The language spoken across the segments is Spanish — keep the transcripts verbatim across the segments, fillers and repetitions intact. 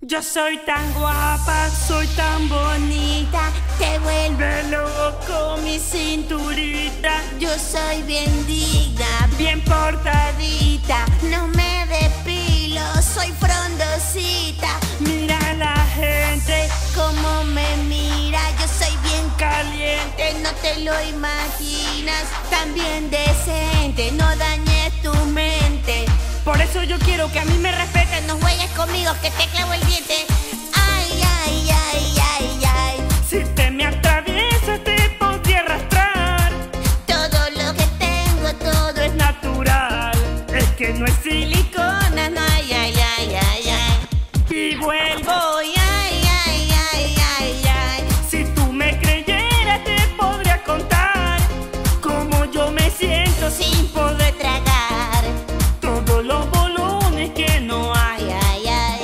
Yo soy tan guapa, soy tan bonita, te vuelve loco mi cinturita. Yo soy bien digna, bien portadita, no me depilo, soy frondosita. Mira a la gente como me mira, yo soy bien caliente, no te lo imaginas, también decente, no dañes tu mente. Por eso yo quiero que a mí me respeten, no juegues conmigo que te clavo el diente. Ay, ay, ay, ay, ay. Si te me atraviesas te podría arrastrar. Todo lo que tengo, todo es natural. Es que no es silicona, no, ay, ay, ay, ay, ay. Y vuelvo, ay, ay, ay, ay, ay, ay. Si tú me creyeras te podría contar cómo yo me siento sin poder tragar. Los bolones que no hay, ay, ay.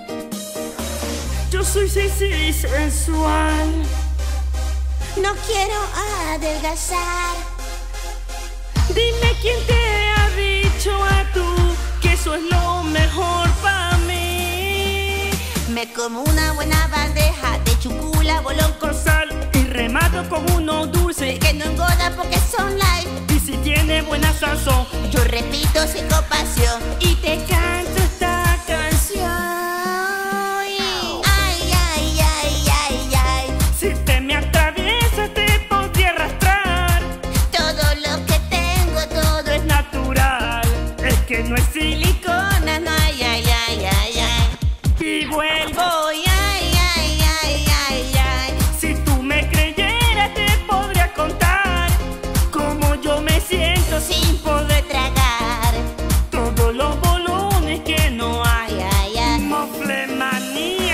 Yo soy sexy sensual. No quiero adelgazar. Dime quién te ha dicho a tú que eso es lo mejor para mí. Me como una buena bandeja de chucula, bolón con sal y remato con uno dulce que no engorda porque son light. Y si tiene buena sazón, yo repito sin compasión y te canto esta canción. Ay, ay, ay, ay, ay. Si te me atraviesas te podría arrastrar. Todo lo que tengo, todo es natural. Es que no es silicona, no, ay, ay, ay, ay, ay. Y vuelvo, ay, ay, ay, ay, ay, ay. Si tú me creyeras te podría contar cómo yo me siento sin poder tragar. Todos los bolones que no hay, ay, ay. Moflemanía.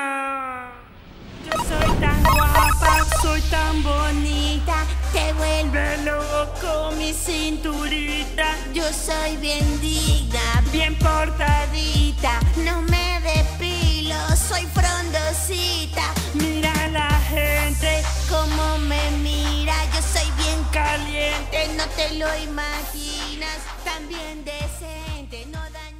Yo soy tan guapa, soy tan bonita, te vuelve loco mi cinturita. Yo soy bien digna, bien portadita, no me depilo, soy frondosita. Mira a la gente como me mira, yo soy bien caliente, no te lo imaginas, también decente, no dañes.